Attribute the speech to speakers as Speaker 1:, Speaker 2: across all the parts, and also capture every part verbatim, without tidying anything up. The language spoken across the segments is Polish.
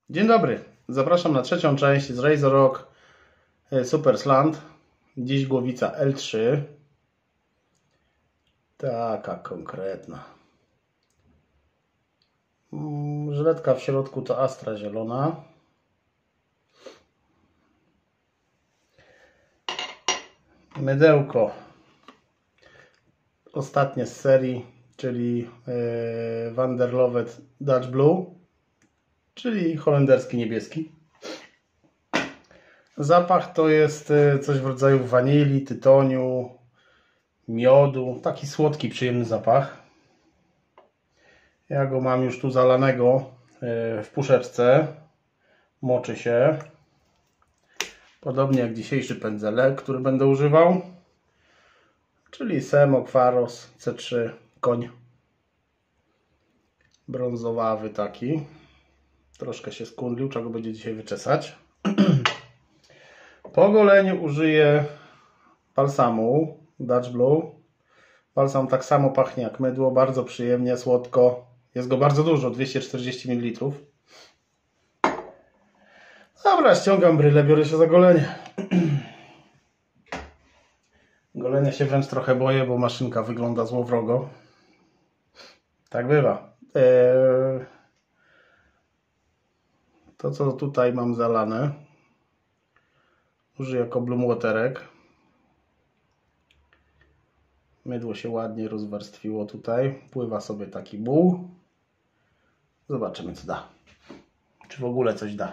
Speaker 1: Dzień dobry, zapraszam na trzecią część z Razorrock Super Slant. Dziś głowica L trzy. Taka konkretna. Żyletka w środku to Astra zielona. Mydełko ostatnie z serii, czyli Van der Lovet Dutch Blue, czyli holenderski niebieski. Zapach to jest coś w rodzaju wanilii, tytoniu, miodu. Taki słodki, przyjemny zapach. Ja go mam już tu zalanego w puszeczce. Moczy się. Podobnie jak dzisiejszy pędzelek, który będę używał. Czyli Semok Pharos C trzy koń. Brązowawy taki. Troszkę się skundlił, trzeba go będzie dzisiaj wyczesać. Po goleniu użyję balsamu Dutch Blue. Balsam tak samo pachnie jak mydło, bardzo przyjemnie, słodko. Jest go bardzo dużo, dwieście czterdzieści mililitrów. Dobra, ściągam brylę, biorę się za golenie. Golenia się wręcz trochę boję, bo maszynka wygląda złowrogo. Tak bywa. Eee... To, co tutaj mam zalane, użyję jako blumwaterek. Mydło się ładnie rozwarstwiło tutaj. Pływa sobie taki buł. Zobaczymy, co da. Czy w ogóle coś da.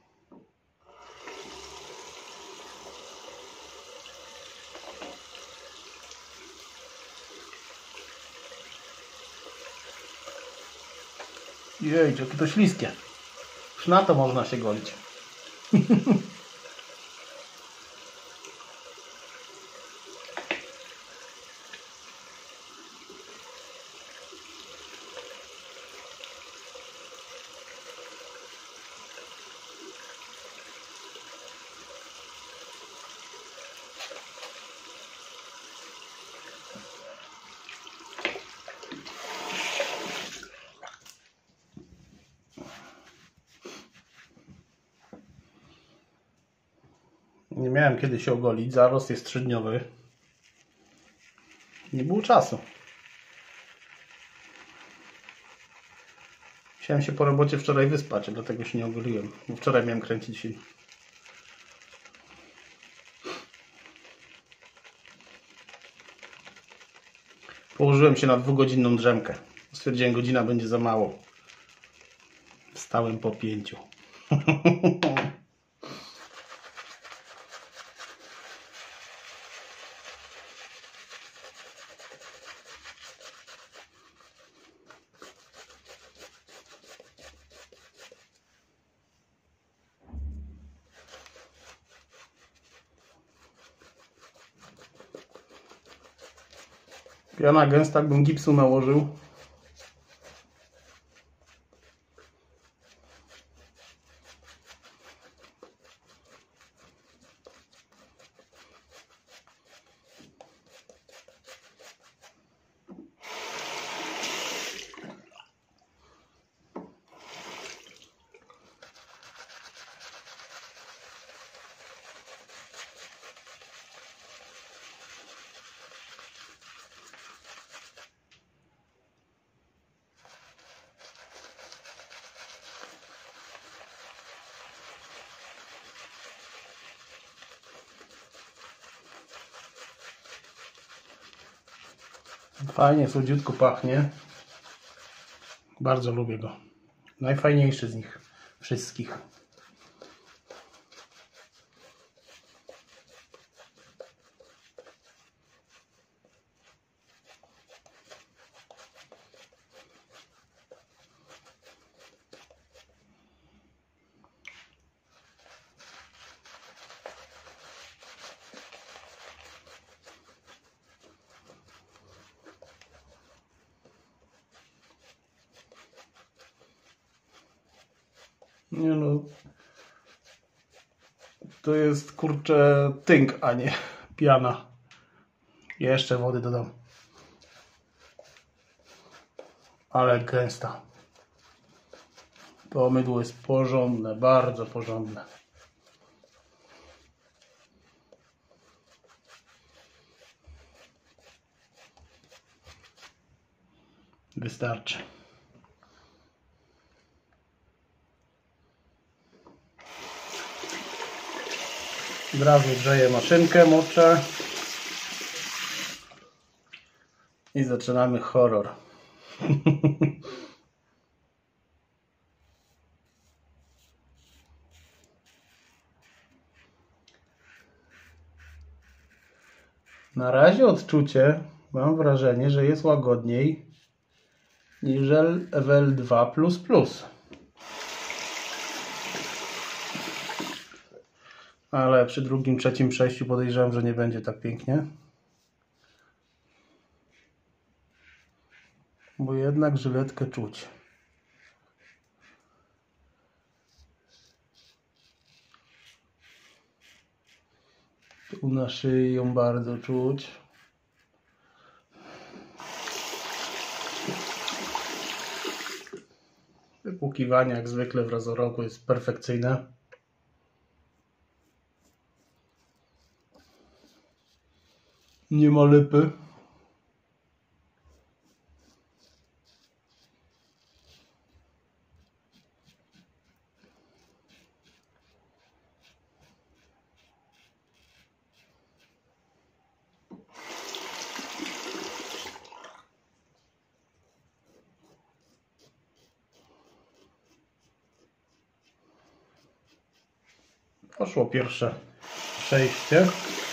Speaker 1: Jej, jakie to śliskie. Już na to można się golić. Nie miałem kiedy się ogolić, zarost jest trzydniowy. Nie było czasu. Musiałem się po robocie wczoraj wyspać, dlatego się nie ogoliłem. Bo wczoraj miałem kręcić film. Położyłem się na dwugodzinną drzemkę. Stwierdziłem, godzina będzie za mało. Wstałem po pięciu. Piana gęsta, jakbym gipsu nałożył. Fajnie, słodziutko pachnie. Bardzo lubię go. Najfajniejszy z nich wszystkich. Nie no, to jest kurczę tynk, a nie piana. Jeszcze wody dodam. Ale gęsta. To mydło jest porządne, bardzo porządne. Wystarczy. Od razu grzeję maszynkę, moczę i zaczynamy horror. Na razie odczucie, mam wrażenie, że jest łagodniej niż w L dwa plus plus. Ale przy drugim, trzecim przejściu podejrzewam, że nie będzie tak pięknie. Bo jednak żyletkę czuć. Tu na szyi ją bardzo czuć. Wypłukiwanie jak zwykle w razoroku jest perfekcyjne. Nie ma lipy. Poszło pierwsze przejście.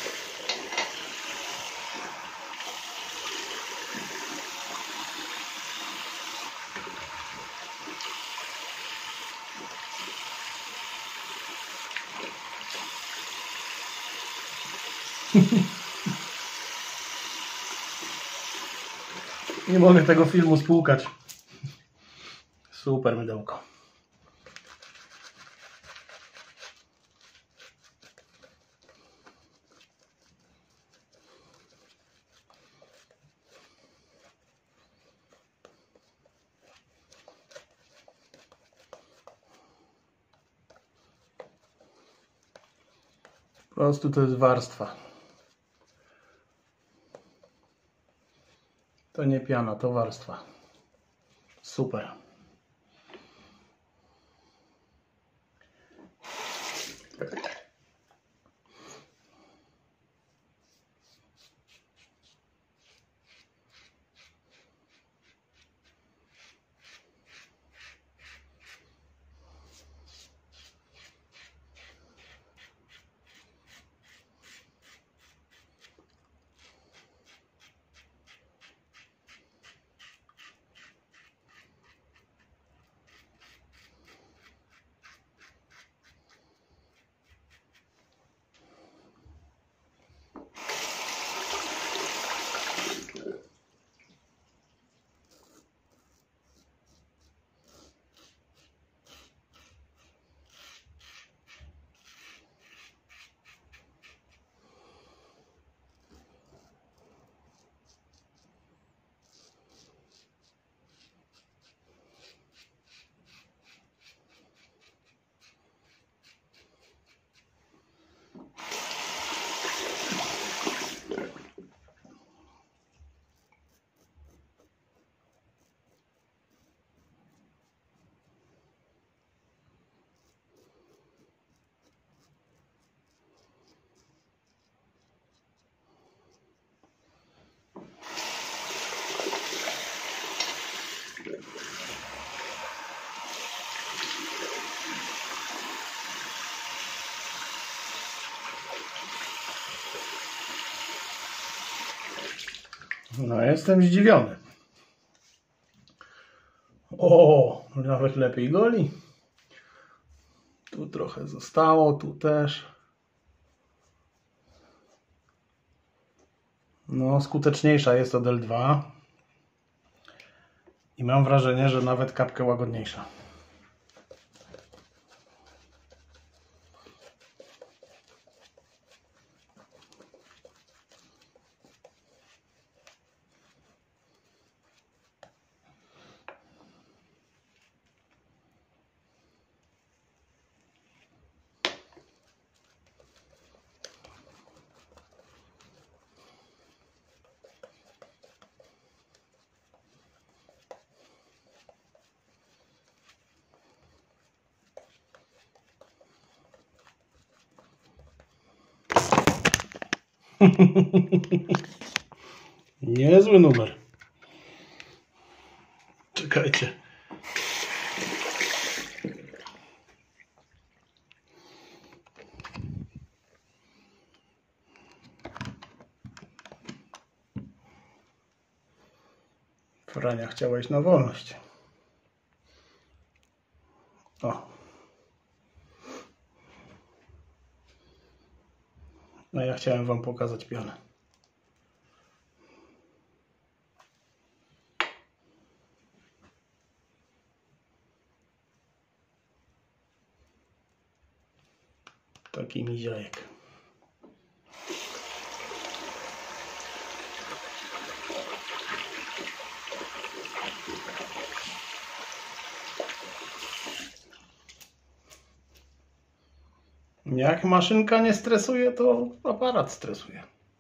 Speaker 1: Nie mogę tego filmu spłukać. Super mydełko. Po prostu to jest warstwa. To nie piana, to warstwa. Super. No, jestem zdziwiony. O, nawet lepiej goli. Tu trochę zostało, tu też. No, skuteczniejsza jest od L dwa. I mam wrażenie, że nawet kapkę łagodniejsza. Niezły numer. Czekajcie. Frania, chciałeś na wolność. O. No ja chciałem wam pokazać pionę. Taki miziajek. Jak maszynka nie stresuje, to aparat stresuje.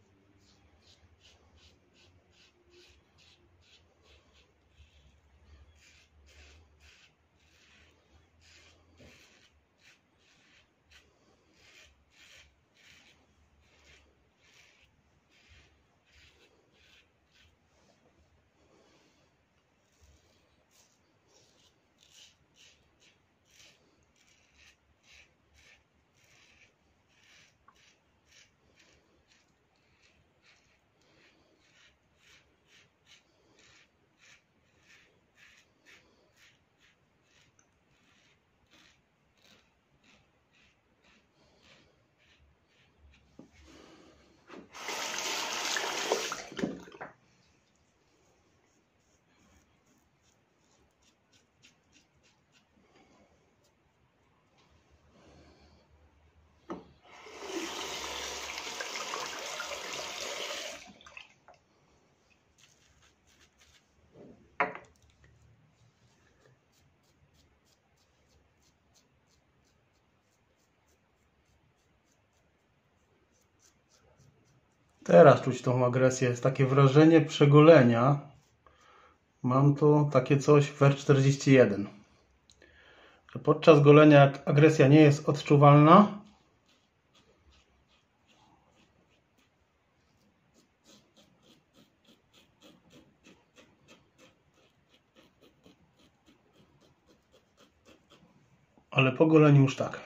Speaker 1: Teraz czuć tą agresję. Jest takie wrażenie przegolenia. Mam tu takie coś w R czterdzieści jeden. Podczas golenia, jak agresja nie jest odczuwalna, ale po goleniu już tak.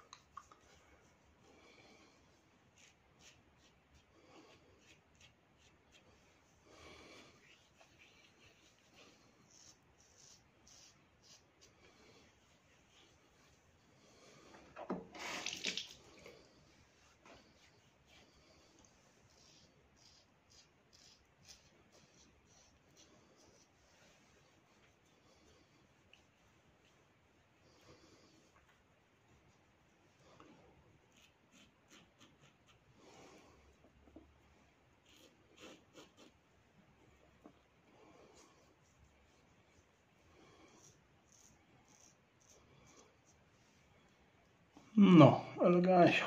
Speaker 1: No, elegancio.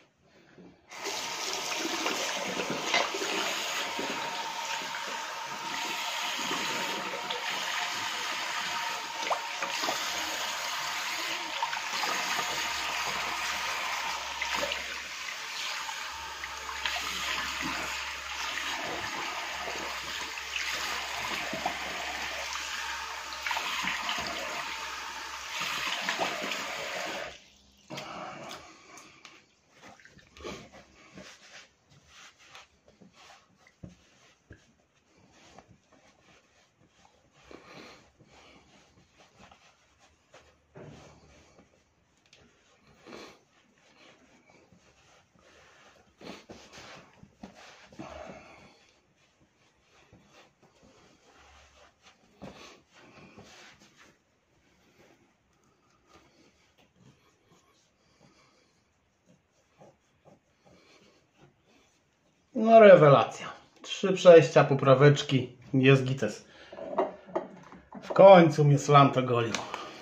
Speaker 1: No rewelacja. Trzy przejścia, popraweczki, jest gites. W końcu mnie Slanta golił.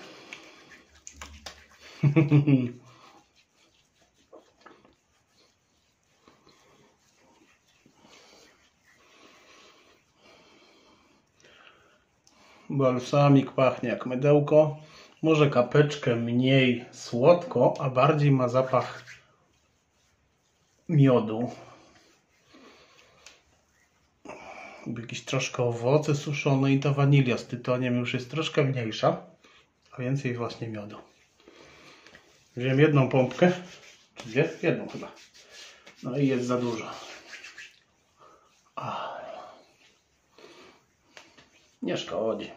Speaker 1: Balsamik pachnie jak mydełko. Może kapeczkę mniej słodko, a bardziej ma zapach miodu. jakieś troszkę owoce suszone i ta wanilia z tytoniem już jest troszkę mniejsza, a więcej właśnie miodu. Wziąłem jedną pompkę, czy dwie? Jedną chyba. No i jest za dużo. Ach. Nie szkodzi.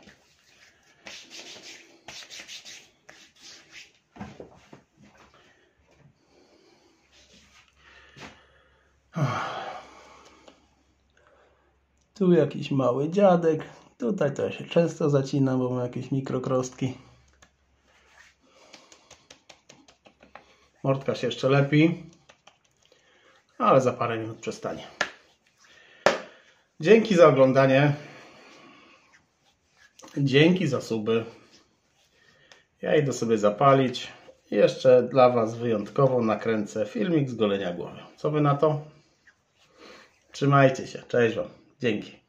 Speaker 1: Tu jakiś mały dziadek. Tutaj to ja się często zacina, bo mam jakieś mikrokrostki. Mordka się jeszcze lepi, ale za parę minut przestanie. Dzięki za oglądanie. Dzięki za suby. Ja idę sobie zapalić. Jeszcze dla Was wyjątkowo nakręcę filmik z golenia głowy. Co Wy na to? Trzymajcie się. Cześć Wam. Dzięki.